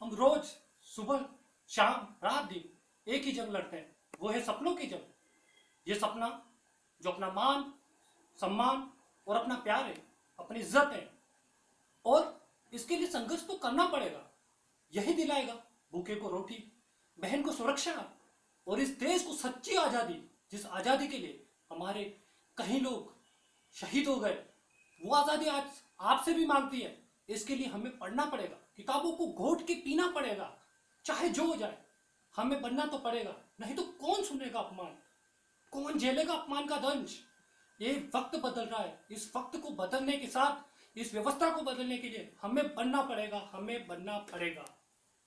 हम रोज सुबह शाम रात दिन एक ही जंग लड़ते हैं, वो है सपनों की जंग। ये सपना जो अपना मान सम्मान और अपना प्यार है, अपनी इज्जत है, और इसके लिए संघर्ष तो करना पड़ेगा। यही दिलाएगा भूखे को रोटी, बहन को सुरक्षा और इस देश को सच्ची आजादी। जिस आजादी के लिए हमारे कई लोग शहीद हो गए, वो आजादी आज आपसे भी मांगती है। इसके लिए हमें पढ़ना पड़ेगा, किताबों को घोट के पीना पड़ेगा, चाहे जो हो जाए हमें बनना तो पड़ेगा। नहीं तो कौन सुनेगा अपमान, कौन झेलेगा अपमान का दंश। ये वक्त बदल रहा है, इस वक्त को बदलने के साथ इस व्यवस्था को बदलने के लिए हमें बनना पड़ेगा, हमें बनना पड़ेगा।